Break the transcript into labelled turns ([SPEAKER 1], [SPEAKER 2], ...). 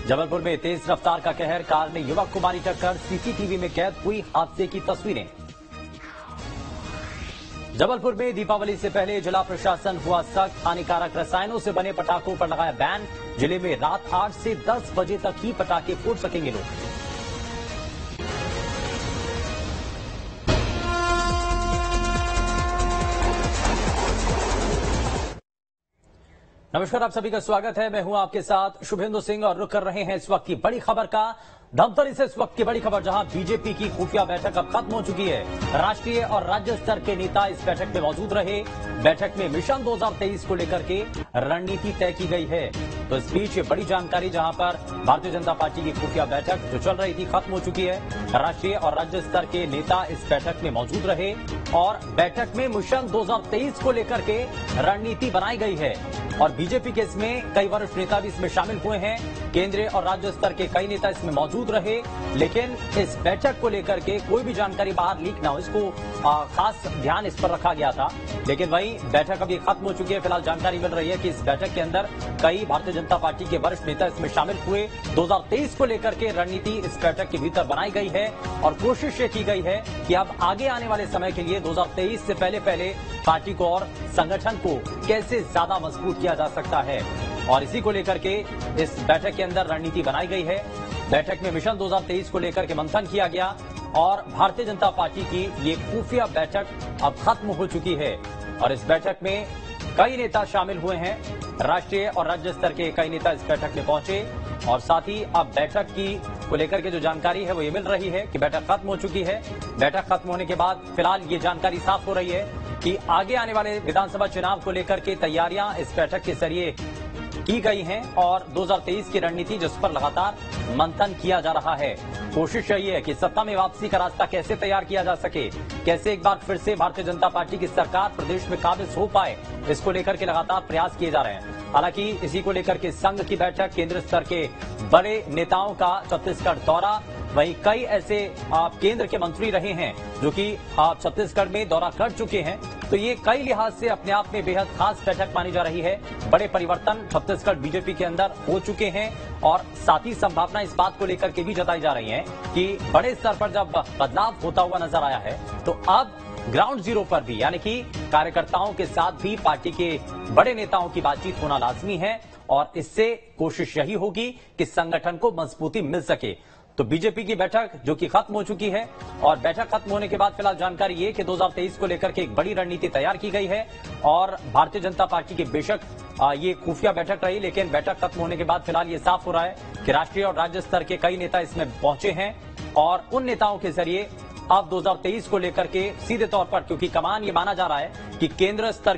[SPEAKER 1] जबलपुर में तेज रफ्तार का कहर, कार ने युवक को मारी टक्कर, सीसीटीवी में कैद हुई हादसे की तस्वीरें। जबलपुर में दीपावली से पहले जिला प्रशासन हुआ सख्त, हानिकारक रसायनों से बने पटाखों पर लगाया बैन। जिले में रात 8 से 10 बजे तक ही पटाखे फोड़ सकेंगे लोग। नमस्कार, आप सभी का स्वागत है। मैं हूं आपके साथ शुभेंदु सिंह और रुक कर रहे हैं इस वक्त की बड़ी खबर का। धमतरी से इस वक्त की बड़ी खबर, जहां बीजेपी की खुफिया बैठक अब खत्म हो चुकी है। राष्ट्रीय और राज्य स्तर के नेता इस बैठक में मौजूद रहे। बैठक में मिशन 2023 को लेकर के रणनीति तय की गई है। तो इस बीच बड़ी जानकारी, जहां पर भारतीय जनता पार्टी की खुफिया बैठक जो चल रही थी खत्म हो चुकी है। राष्ट्रीय और राज्य स्तर के नेता इस बैठक में मौजूद रहे और बैठक में मिशन 2023 को लेकर के रणनीति बनाई गई है। और बीजेपी के इसमें कई वरिष्ठ नेता भी इसमें शामिल हुए हैं। केंद्रीय और राज्य स्तर के कई नेता इसमें मौजूद रहे, लेकिन इस बैठक को लेकर के कोई भी जानकारी बाहर लीक ना हो, इसको खास ध्यान इस पर रखा गया था। लेकिन वहीं बैठक अभी खत्म हो चुकी है। फिलहाल जानकारी मिल रही है कि इस बैठक के अंदर कई भारतीय जनता पार्टी के वरिष्ठ नेता इसमें शामिल हुए। 2023 को लेकर के रणनीति इस बैठक के भीतर बनाई गई है और कोशिश ये की गई है कि अब आगे आने वाले समय के लिए 2023 से पहले पार्टी को और संगठन को कैसे ज्यादा मजबूत किया जा सकता है, और इसी को लेकर के इस बैठक के अंदर रणनीति बनाई गई है। बैठक में मिशन 2023 को लेकर के मंथन किया गया और भारतीय जनता पार्टी की ये खुफिया बैठक अब खत्म हो चुकी है। और इस बैठक में कई नेता शामिल हुए हैं। राष्ट्रीय और राज्य स्तर के कई नेता इस बैठक में पहुंचे और साथ ही अब बैठक की को लेकर के जो जानकारी है वो ये मिल रही है कि बैठक खत्म हो चुकी है। बैठक खत्म होने के बाद फिलहाल ये जानकारी साफ हो रही है कि आगे आने वाले विधानसभा चुनाव को लेकर के तैयारियां इस बैठक के जरिए की गई हैं और 2023 की रणनीति जिस पर लगातार मंथन किया जा रहा है। कोशिश यही है कि सत्ता में वापसी का रास्ता कैसे तैयार किया जा सके, कैसे एक बार फिर से भारतीय जनता पार्टी की सरकार प्रदेश में काबिज हो पाए, इसको लेकर के लगातार प्रयास किए जा रहे हैं। हालांकि इसी को लेकर के संघ की बैठक, केंद्र स्तर के बड़े नेताओं का छत्तीसगढ़ दौरा, वहीं कई ऐसे केंद्र के मंत्री रहे हैं जो कि छत्तीसगढ़ में दौरा कर चुके हैं। तो ये कई लिहाज से अपने आप में बेहद खास बैठक मानी जा रही है। बड़े परिवर्तन छत्तीसगढ़ बीजेपी के अंदर हो चुके हैं और साथ ही संभावना इस बात को लेकर के भी जताई जा रही है कि बड़े स्तर पर जब बदलाव होता हुआ नजर आया है तो अब ग्राउंड जीरो पर भी, यानी कि कार्यकर्ताओं के साथ भी पार्टी के बड़े नेताओं की बातचीत होना लाजमी है और इससे कोशिश यही होगी कि संगठन को मजबूती मिल सके। तो बीजेपी की बैठक जो कि खत्म हो चुकी है और बैठक खत्म होने के बाद फिलहाल जानकारी ये कि 2023 को लेकर के एक बड़ी रणनीति तैयार की गई है और भारतीय जनता पार्टी की बेशक ये खुफिया बैठक रही, लेकिन बैठक खत्म होने के बाद फिलहाल ये साफ हो रहा है कि राष्ट्रीय और राज्य स्तर के कई नेता इसमें पहुंचे हैं और उन नेताओं के जरिए अब 2023 को लेकर के सीधे तौर पर, क्योंकि कमान ये माना जा रहा है कि केंद्र स्तर